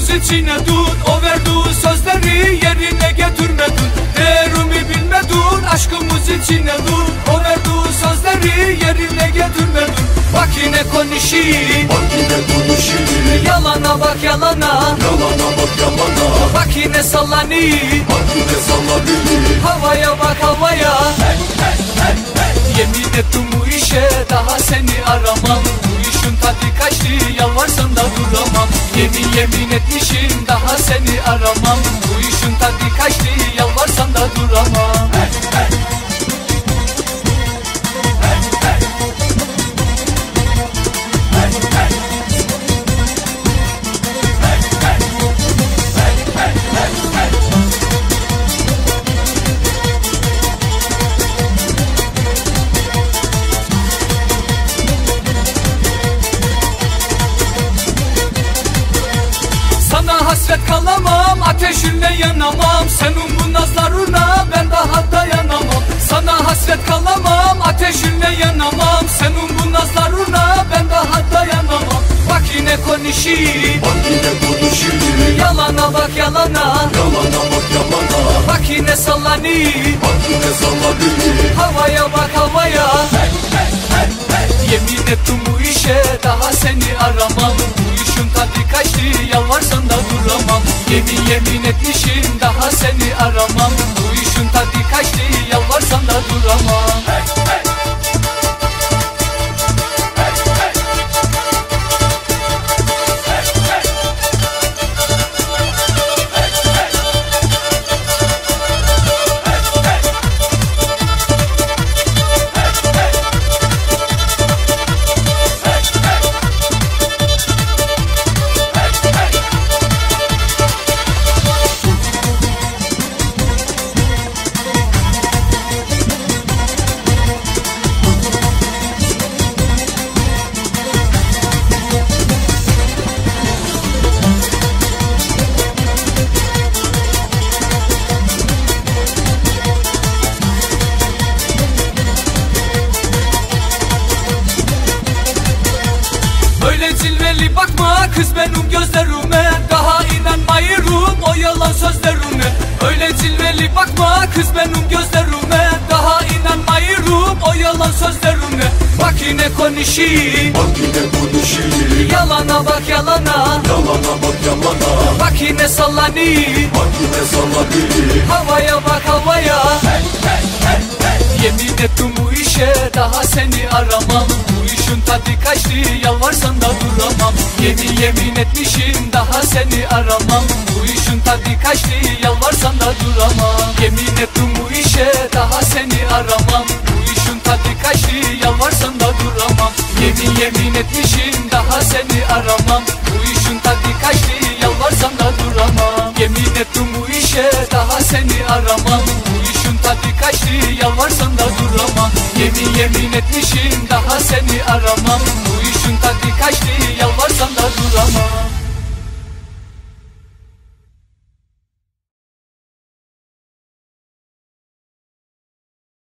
aşkımız içine dur. O verdiğin sözleri yerine getirmedin. Değerimi bilmedin, aşkımız içine dur. O verdiğin sözleri yerine getirmedin. Bak yine konuşayım, bak yine konuşayım. Yalana bak yalana, Yalana bak yalana. bak yine sallanayım, bak yine sallanayım. Havaya bak havaya. Yemin ettim bu işe daha seni aramam. Bu işin tadı kaçtı, yalvarsan da duramam. Yemin etmişim daha seni aramam. Bu işin tadı kaçtı, yalvarsan da duramam. Hasret kalamam, ateşinle yanamam. Senin bu nazlarına ben daha dayanamam. Sana hasret kalamam, ateşinle yanamam. Senin bu nazlarına ben daha dayanamam. Bak yine konuşayım, bak yine konuşayım. Yalana bak yalana, Yalana bak yalana. bak yine sallanayım, bak yine sallanayım. Havaya bak havaya. Yemin ettim bu işe daha seni aramam. Bu işin tadı kaçtı, yalvarsan da duramam. Yemin etmişim daha seni aramam. Bu işin tadı kaçtı, yalvarsan da duramam. Cilveli bakma kız benim gözlerime. Daha inanmayırım o yalan sözlerine. Öyle cilveli bakma kız benim gözlerime. Daha inanmayırım o yalan sözlerine. Bak yine konuşayım, bak yine konuşayım. Yalana bak yalana, Yalana bak yalana. bak yine sallanayım, bak yine sallanayım. Havaya bak havaya. Yemin ettim bu işe daha seni aramam. Bu işin tadı kaçtı, yalvarsan da duramam. Yemin etmişim daha seni aramam. Bu işin tadı kaçtı, yalvarsan da duramam. Yemin ettim bu işe daha seni aramam. Bu işin tadı kaçtı, yalvarsan da duramam. Yemin etmişim daha seni aramam. Bu işin tadı kaçtı, yalvarsan da duramam. Yemin ettim bu işe daha seni aramam. Bu işin tadı kaçtı, yalvarsan da duramam. Yemin etmişim daha seni aramam. Bu işin tadı kaçtı, yalvarsan da duramam.